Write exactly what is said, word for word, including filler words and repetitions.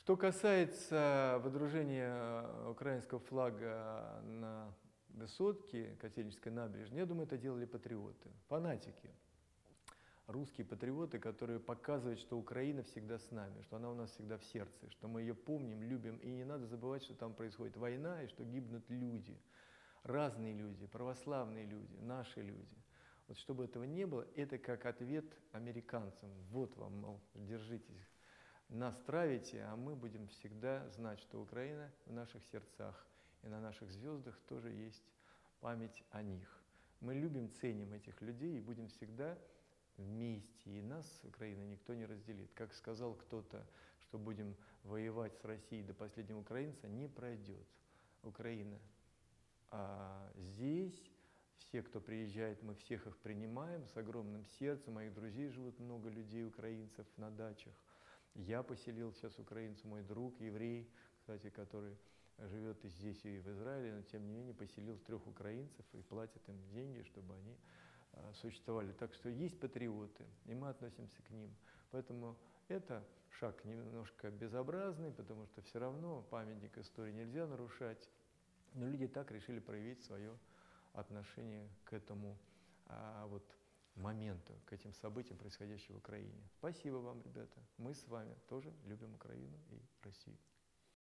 Что касается водружения украинского флага на высотке Котельнической набережной, я думаю, это делали патриоты, фанатики. Русские патриоты, которые показывают, что Украина всегда с нами, что она у нас всегда в сердце, что мы ее помним, любим, и не надо забывать, что там происходит война, и что гибнут люди, разные люди, православные люди, наши люди. Вот чтобы этого не было, это как ответ американцам. Вот вам, мол, держитесь, нас травите, а мы будем всегда знать, что Украина в наших сердцах, и на наших звездах тоже есть память о них. Мы любим, ценим этих людей и будем всегда вместе, и нас, Украина, никто не разделит. Как сказал кто-то, что будем воевать с Россией до последнего украинца, не пройдет. Украина. А здесь все, кто приезжает, мы всех их принимаем с огромным сердцем. Моих друзей живут много людей, украинцев на дачах. Я поселил сейчас украинцев, мой друг, еврей, кстати, который живет и здесь, и в Израиле, но тем не менее поселил трех украинцев и платит им деньги, чтобы они существовали. Так что есть патриоты, и мы относимся к ним. Поэтому это шаг немножко безобразный, потому что все равно памятник истории нельзя нарушать. Но люди так решили проявить свое отношение к этому а, вот, моменту, к этим событиям, происходящим в Украине. Спасибо вам, ребята. Мы с вами тоже любим Украину и Россию.